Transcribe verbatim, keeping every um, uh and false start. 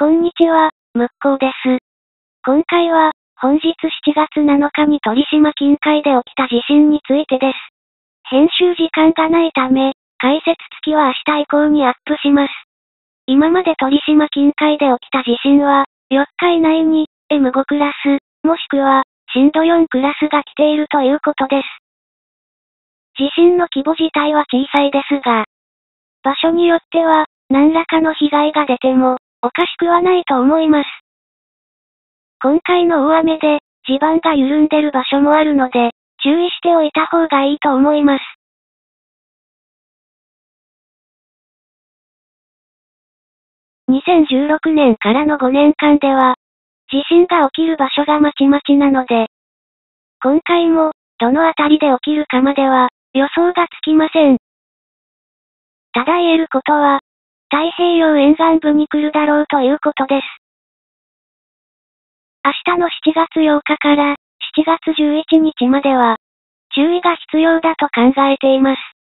こんにちは、むっこうです。今回は、本日しちがつなのかに鳥島近海で起きた地震についてです。編集時間がないため、解説付きは明日以降にアップします。今まで鳥島近海で起きた地震は、よっか以内に エムご クラス、もしくは震度よんクラスが来ているということです。地震の規模自体は小さいですが、場所によっては、何らかの被害が出ても、おかしくはないと思います。今回の大雨で、地盤が緩んでる場所もあるので、注意しておいた方がいいと思います。にせんじゅうろくねんからのごねんかんでは、地震が起きる場所がまちまちなので、今回も、どのあたりで起きるかまでは、予想がつきません。ただ言えることは、太平洋沿岸部に来るだろうということです。明日のしちがつようかからしちがつじゅういちにちまでは、注意が必要だと考えています。